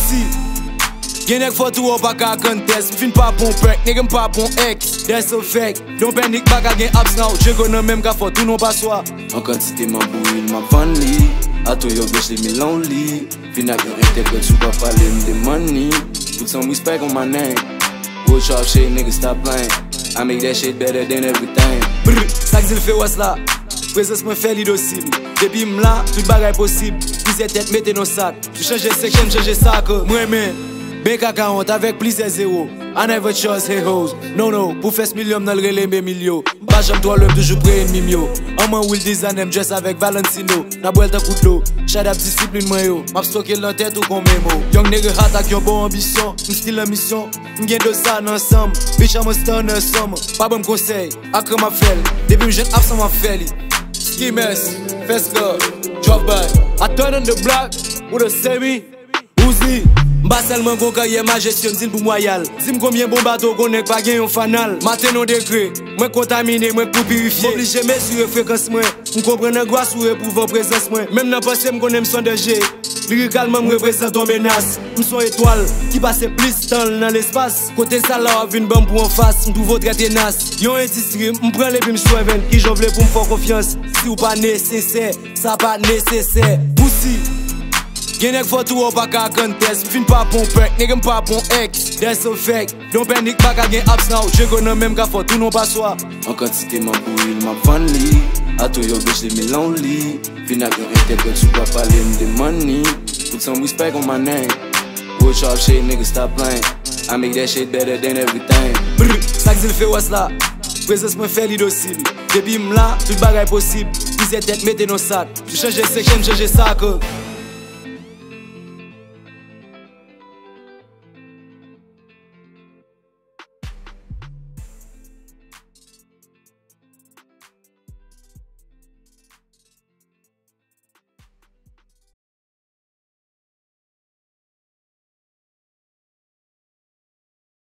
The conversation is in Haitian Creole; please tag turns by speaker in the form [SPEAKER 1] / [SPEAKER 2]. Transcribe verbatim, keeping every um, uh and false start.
[SPEAKER 1] Pussy Gen ek foto ou pa ka contest. M'fin pa pon perk, nigga m'pa pon ex. That's a fact. Don't panic pa ka gen apps now. Je konan même ka foto non pas soi.
[SPEAKER 2] En quantité m'a bouille m'a van li. A to yo bitch leave me lonely. Fin ak yo rete que tu pa pale m'de money. Put some respect on my name. Real sharp shit, nigga stop playing. I make that shit better than everything.
[SPEAKER 1] Brr, sak zil fe was la. Présence mwen fè li dosib. Depi m'la, tout bagay posib. Pise tèt mette non sak. Tu change section, change sak. Mwen men ben kaka honte avec plusieurs zéro. I never trust hey hoes. No no, pour faire ce million dans le relais mes millions. Pas j'aime toi l'homme toujours près ennemi mio. En man will design them dress avec Valentino. Na boile ta coup de l'eau. Shut up discipline moi yo. M'a stocké dans tête ou qu'on mémo. Young nigga hot ak yon bon ambition. M'style la mission. M'gen de ça ensemble. Bitch I'm a stunner summer. Pas bon conseil. Akre ma fel. Depuis m'jeune absent ma fel. Ski mess. Fast car. Drop by. I turn on the block. With a semi. Uzi. Mba selman gon karye ma gestion zil pou moyal. Zim combien bon bateau konek pa gen yon fanal. Maten non degré, mwen contamine, mwen pou purifier. M'oblige mesure fréquence mwen. M'komprenne grâce ou éprouvan présence mwen. Même nan pense m'konnen m'son danger. Lyricalement m'représente ton menace. M'son étoile qui passe plus temps dans l'espace. Côté ça là vin bam pour en face. M'trouve très tenace. Yon industrie, m'prend les puis m'soiven. Qui j'en vle pour m'fort confiance. Si ou pas nécessaire, ça pas nécessaire. Pussy Gen ek foto ou pa ka contest. M'fin pa pon perk, nigga m'pa pon ex. That's a fact. Don't panic pa ka gen apps now. Je konan même ka foto non pas soi.
[SPEAKER 2] En quantité m'a bouille m'a van li. A to yo bitch leave me lonely. Fin ak yo rete que tu pa pale m'de money. Put some respect on my name. Real sharp shit, nigga stop playing. I make that shit better than everything.
[SPEAKER 1] Brr, sak zil fe was la. Présence mwen fè li dosib. Depi m'la, tout bagay posib. Pise tèt mette non sak. Tu change section, change sak.